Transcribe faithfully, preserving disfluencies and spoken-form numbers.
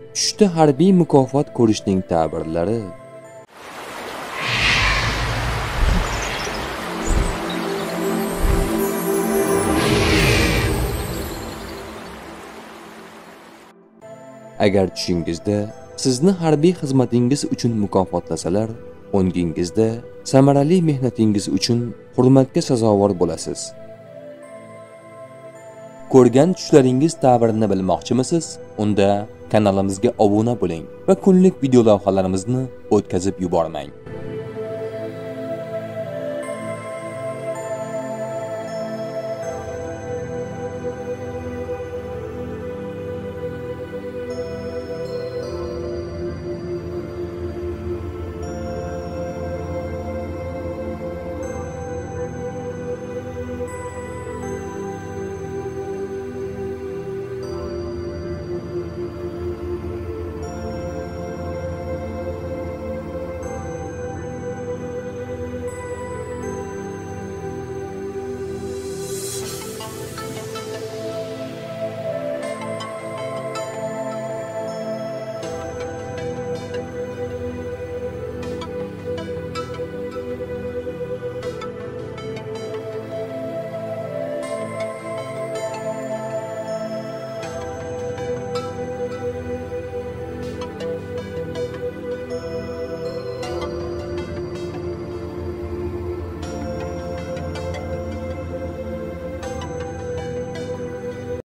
Tushda harbiy mukofot ko'rishning ta'birlari. Agar tushingizda sizni harbiy xizmatingiz uchun mukofotlasalar, o'ngingizda samarali mehnatingiz uchun hurmatga sazovor bo'lasiz. Ko'rgan tushlaringiz ta'birini bilmoqchimisiz? Unda kanalimizga obuna bo'ling va kunlik video lavhalarimizni o'tkazib yubormang.